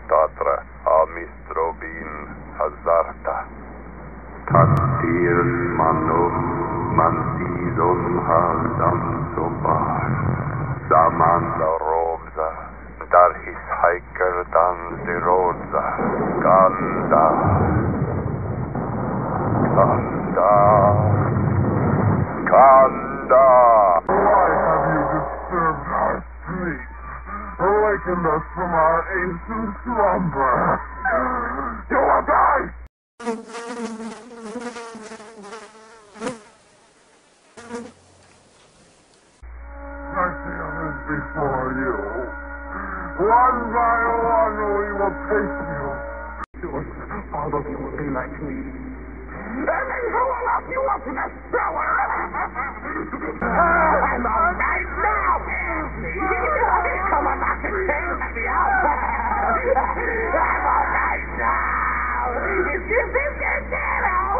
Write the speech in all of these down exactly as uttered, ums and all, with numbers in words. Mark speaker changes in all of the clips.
Speaker 1: Tatra amistrobin hazarta. Tattir mano mantizon hazam sobar. Samanda robza. Darhis hiker dan zirodza. Ganda. Ganda. Ganda.
Speaker 2: Why have you disturbed our sleep? Awakened us from our ancient slumber. You will die! Martians before you. One by one we will take you. All of you will be like me. And then who will lock you up in a cellar? I'm all right now. Come on back and change me out. I'm all right now. If you think you're dead,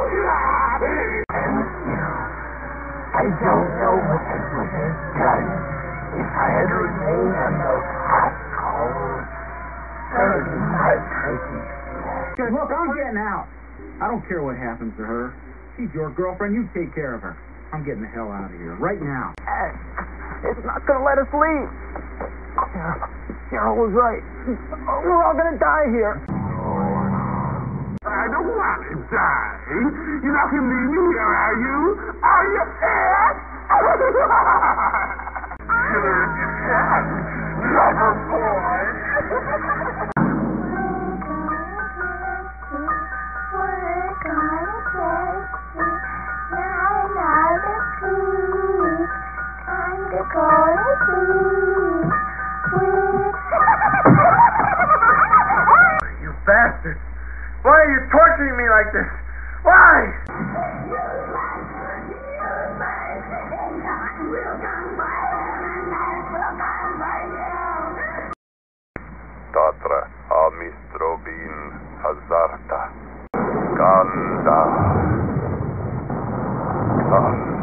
Speaker 2: I don't know what I would have done if I had remained on those hot coals, burning my precious flesh.
Speaker 3: Look, I'm getting out. I don't care what happens to her. She's your girlfriend. You take care of her. I'm getting the hell out of here right now.
Speaker 4: It's not going to let us leave. Cheryl was right. We're all going to die here.
Speaker 2: I don't want to die. You're not going to leave me here, are you? Are you ass? Killer cat. Lover boy.
Speaker 4: You bastard! Why are you torturing me like this? Why?
Speaker 1: Tatra amistrobin hazarta. Ganda. Ganda.